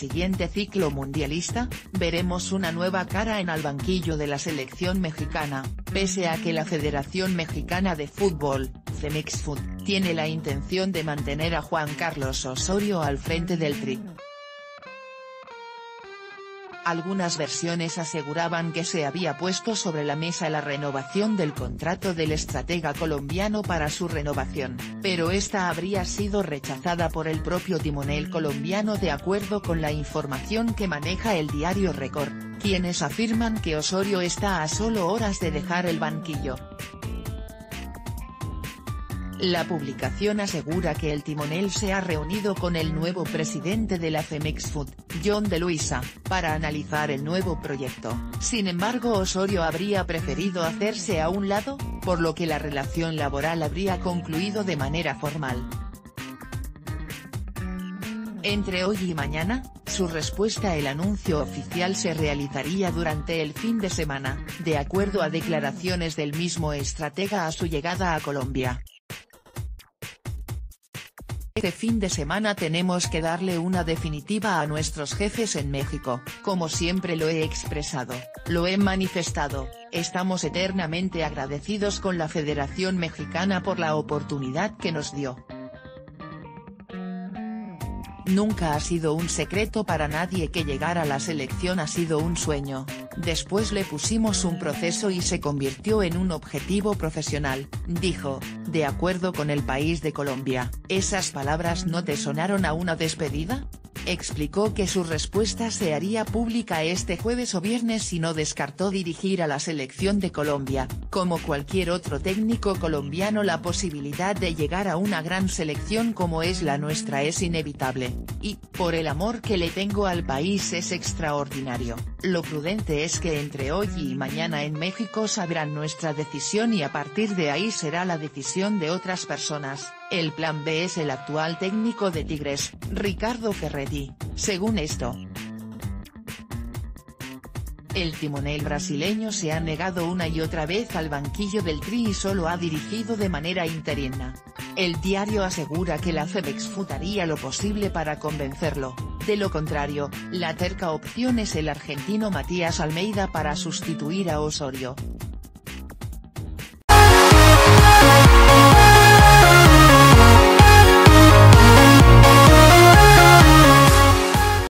siguiente ciclo mundialista, veremos una nueva cara en el banquillo de la selección mexicana, pese a que la Federación Mexicana de Fútbol, Femex-Foot, tiene la intención de mantener a Juan Carlos Osorio al frente del Tri. Algunas versiones aseguraban que se había puesto sobre la mesa la renovación del contrato del estratega colombiano para su renovación, pero esta habría sido rechazada por el propio timonel colombiano de acuerdo con la información que maneja el diario Record, quienes afirman que Osorio está a solo horas de dejar el banquillo. La publicación asegura que el timonel se ha reunido con el nuevo presidente de la Femex-Foot, John de Luisa, para analizar el nuevo proyecto. Sin embargo, Osorio habría preferido hacerse a un lado, por lo que la relación laboral habría concluido de manera formal. Entre hoy y mañana, su respuesta el anuncio oficial se realizaría durante el fin de semana, de acuerdo a declaraciones del mismo estratega a su llegada a Colombia. Este fin de semana tenemos que darle una definitiva a nuestros jefes en México, como siempre lo he expresado, lo he manifestado, estamos eternamente agradecidos con la Federación Mexicana por la oportunidad que nos dio. Nunca ha sido un secreto para nadie que llegar a la selección ha sido un sueño, después le pusimos un proceso y se convirtió en un objetivo profesional, dijo, de acuerdo con El País de Colombia. ¿Esas palabras no te sonaron a una despedida? Explicó que su respuesta se haría pública este jueves o viernes y no descartó dirigir a la selección de Colombia, como cualquier otro técnico colombiano la posibilidad de llegar a una gran selección como es la nuestra es inevitable, y, por el amor que le tengo al país es extraordinario, lo prudente es que entre hoy y mañana en México sabrán nuestra decisión y a partir de ahí será la decisión de otras personas. El plan B es el actual técnico de Tigres, Ricardo Ferretti, según esto. El timonel brasileño se ha negado una y otra vez al banquillo del Tri y solo ha dirigido de manera interina. El diario asegura que la Femex-Foot haría lo posible para convencerlo, de lo contrario, la terca opción es el argentino Matías Almeida para sustituir a Osorio.